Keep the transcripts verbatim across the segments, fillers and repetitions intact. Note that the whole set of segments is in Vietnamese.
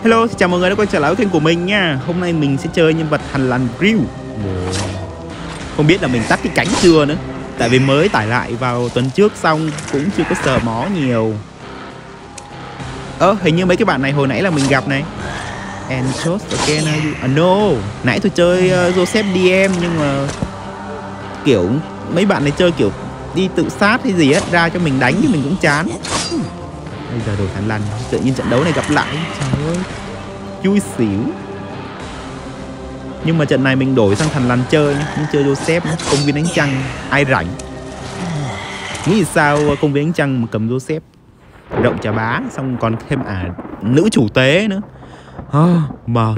Hello, chào mọi người đã quay trở lại với kênh của mình nha. Hôm nay mình sẽ chơi nhân vật Thằn Lằn Grill. Không biết là mình tắt cái cánh chưa nữa, tại vì mới tải lại vào tuần trước xong cũng chưa có sờ mó nhiều. Ơ, ờ, hình như mấy cái bạn này hồi nãy là mình gặp này. And just again, uh, no. Nãy tôi chơi uh, Joseph đê em nhưng mà kiểu mấy bạn này chơi kiểu đi tự sát hay gì á, ra cho mình đánh thì mình cũng chán. Bây giờ đổi Thằn Lằn, tự nhiên trận đấu này gặp lại, trời ơi, vui xỉu. Nhưng mà trận này mình đổi sang Thằn Lằn chơi, nhưng chơi Joseph, công viên ánh trăng, ai rảnh. Nghĩ sao công viên ánh trăng mà cầm Joseph, động chà bá, xong còn thêm à nữ chủ tế nữa. Oh, mệt.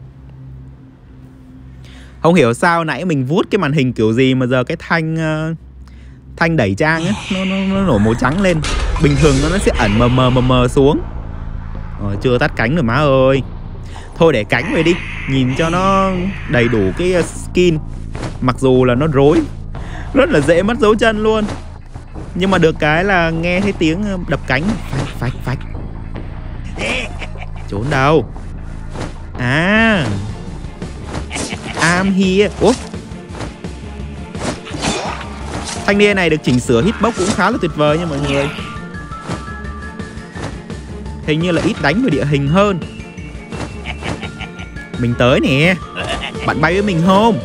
Không hiểu sao nãy mình vuốt cái màn hình kiểu gì mà giờ cái thanh uh, thanh đẩy trang ấy, nó, nó, nó nổ màu trắng lên. Bình thường nó sẽ ẩn mờ mờ mờ mờ xuống. Ờ, chưa tắt cánh rồi má ơi. Thôi để cánh về đi, nhìn cho nó đầy đủ cái skin. Mặc dù là nó rối, rất là dễ mất dấu chân luôn. Nhưng mà được cái là nghe thấy tiếng đập cánh. Phách phách phách. Trốn đâu? À, I'm here. Ủa, thanh niên này được chỉnh sửa hitbox cũng khá là tuyệt vời nha mọi người. Hình như là ít đánh vào địa hình hơn. Mình tới nè. Bạn bay với mình không?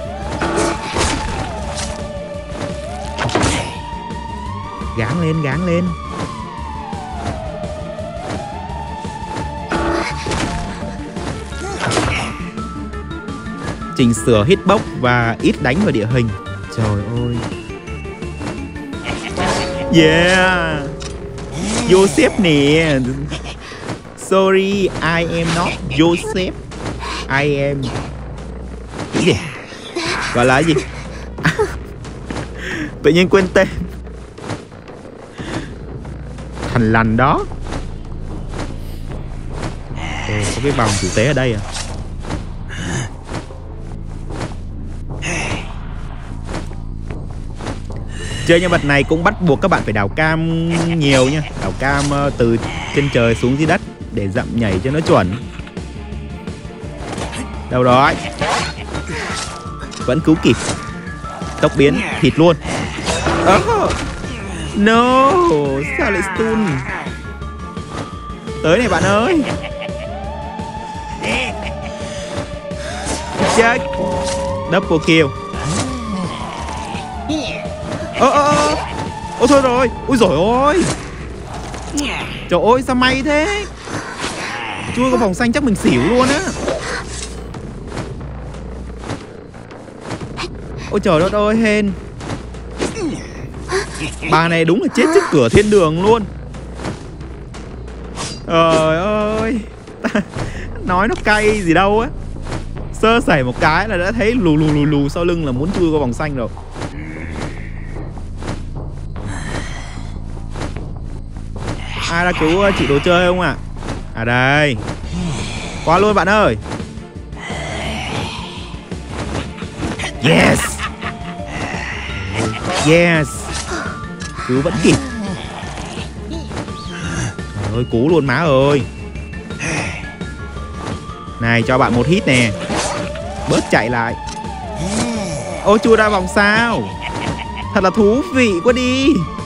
Gán lên, gán lên. Chỉnh sửa hitbox và ít đánh vào địa hình. Trời ơi. Yeah, Joseph nè. Sorry, I am not Joseph. I am cái gì? Gọi là gì? Tự nhiên quên tên. Thằn Lằn đó. Ồ, có cái vòng tử tế ở đây à? Chơi nhân vật này cũng bắt buộc các bạn phải đào cam nhiều nha. Đào cam từ trên trời xuống dưới đất để dặm nhảy cho nó chuẩn. Đâu đó. Vẫn cứu kịp. Tốc biến thịt luôn. Oh, no, sao lại stun? Tới này bạn ơi. Chết. Double kill. Ơ ơ ơ. Ôi thôi rồi. Ôi dồi ôi. Trời ơi sao may thế. Chui có vòng xanh chắc mình xỉu luôn á. Ôi trời đất ơi hên. Bà này đúng là chết trước cửa thiên đường luôn. Trời ơi. Nói nó cay gì đâu á. Sơ sẩy một cái là đã thấy lù lù lù lù sau lưng là muốn chui qua vòng xanh rồi. Ai đã cứu chị đồ chơi không ạ? À? À đây. Qua luôn bạn ơi. Yes. Yes. Cứu vẫn kịp. Trời ơi cứu luôn má ơi. Này cho bạn một hit nè. Bớt chạy lại. Ôi chui ra vòng sao. Thật là thú vị quá đi.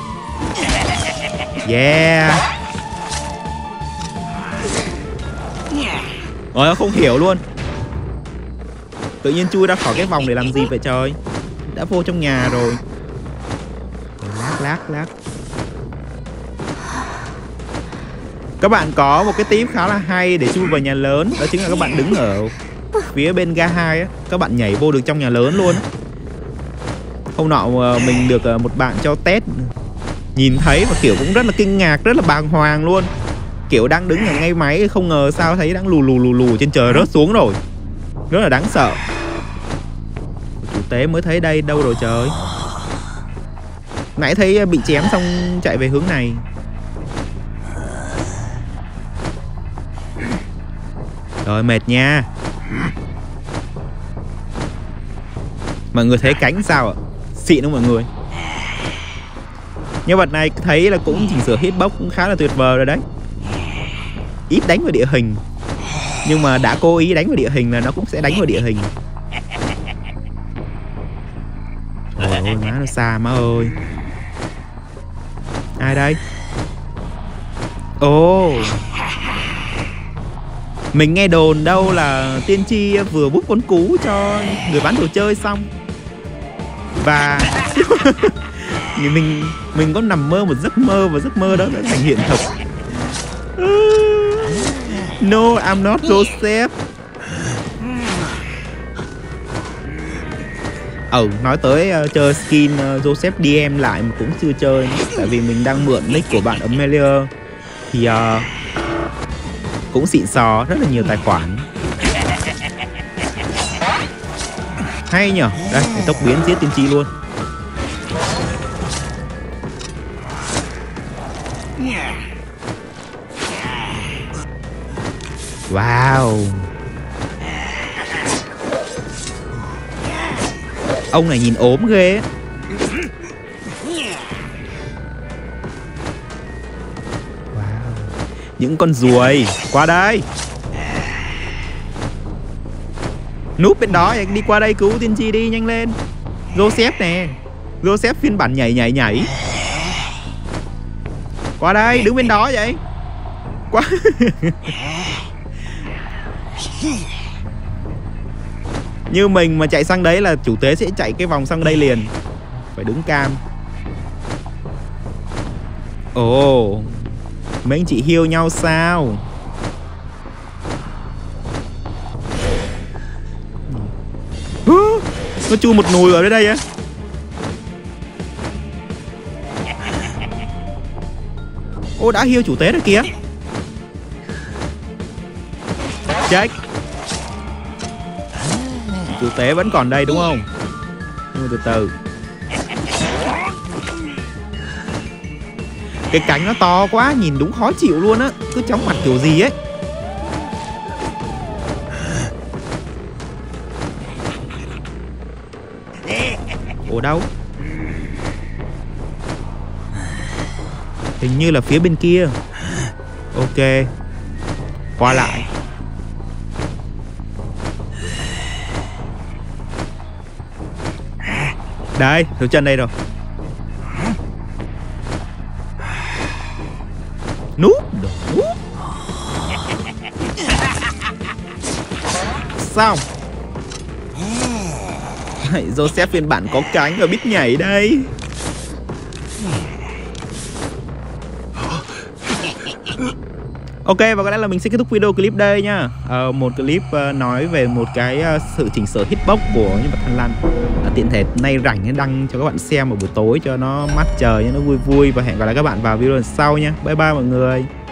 Yeah. Ôi không hiểu luôn. Tự nhiên chui ra khỏi cái vòng để làm gì vậy trời. Đã vô trong nhà rồi. Lát lát lát. Các bạn có một cái tip khá là hay để chui vào nhà lớn. Đó chính là các bạn đứng ở phía bên ga hai á, các bạn nhảy vô được trong nhà lớn luôn. Hôm nọ mình được một bạn cho test, nhìn thấy và kiểu cũng rất là kinh ngạc, rất là bàng hoàng luôn. Kiểu đang đứng ở ngay máy, không ngờ sao thấy đang lù lù lù lù trên trời rớt xuống rồi. Rất là đáng sợ. Chủ tế mới thấy đây, đâu rồi trời. Nãy thấy bị chém xong chạy về hướng này. Rồi mệt nha. Mọi người thấy cánh sao ạ? Xịn không mọi người? Nhân vật này thấy là cũng chỉnh sửa hitbox cũng khá là tuyệt vời rồi đấy. Ít đánh vào địa hình. Nhưng mà đã cố ý đánh vào địa hình là nó cũng sẽ đánh vào địa hình. Trời ơi, má nó xa má ơi. Ai đây? Ồ oh. Mình nghe đồn đâu là tiên tri vừa bút con cú cho người bán đồ chơi xong. Và mình mình có nằm mơ một giấc mơ, và giấc mơ đó đã thành hiện thực. No, I'm not Joseph. Ừ, nói tới uh, chơi skin uh, Joseph đê em lại mà cũng chưa chơi. Tại vì mình đang mượn nick của bạn Amelia. Thì uh, cũng xịn sò, rất là nhiều tài khoản. Hay nhở. Đây, để tốc biến giết tiên tri luôn. Wow. Ông này nhìn ốm ghê. Wow. Những con ruồi. Qua đây. Núp bên đó, đi qua đây cứu tiên tri đi, nhanh lên. Joseph nè. Joseph phiên bản nhảy nhảy nhảy. Qua đây, đứng bên đó vậy. Qua. Như mình mà chạy sang đấy là chủ tế sẽ chạy cái vòng sang đây liền. Phải đứng cam. Ồ oh, mấy anh chị heal nhau sao? Nó chui một nùi ở đây á. Ô, đã heal chủ tế rồi kìa. Check. Chủ tế vẫn còn đây đúng không? Nhưng mà từ từ. Cái cánh nó to quá, nhìn đúng khó chịu luôn á. Cứ chóng mặt kiểu gì ấy. Ủa đâu? Hình như là phía bên kia. Ok. Qua lại. Đây, dấu chân đây rồi. Núp. Núp. Xong. Joseph phiên bản có cánh và biết nhảy đây. Ok, và có lẽ là mình sẽ kết thúc video clip đây nha. à, Một clip uh, nói về một cái uh, sự chỉnh sửa hitbox của nhân vật Thanh Lan. à, Tiện thể nay rảnh đăng cho các bạn xem vào buổi tối cho nó mát trời, cho nó vui vui. Và hẹn gặp lại các bạn vào video lần sau nha. Bye bye mọi người.